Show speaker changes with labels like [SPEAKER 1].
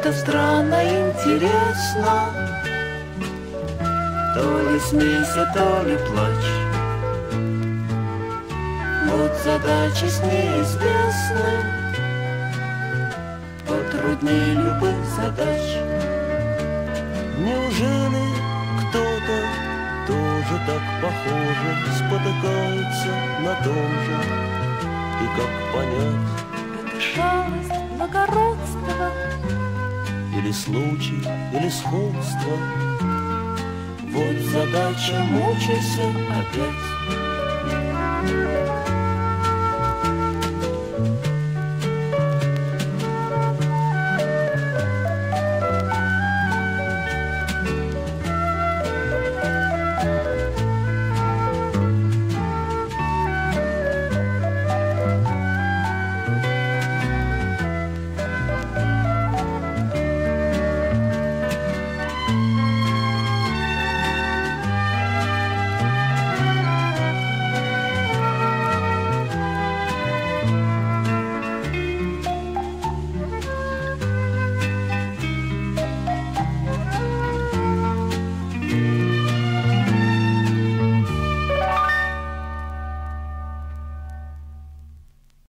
[SPEAKER 1] как-то странно интересно. То ли смейся, то ли плачь. Вот задачи с неизвестной потруднее любых задач.
[SPEAKER 2] Неужели кто-то тоже так похоже спотыкается на том же? И как понять,
[SPEAKER 1] это шалость, благородство,
[SPEAKER 2] или случай, или сходство?
[SPEAKER 1] вот задача, мучайся опять.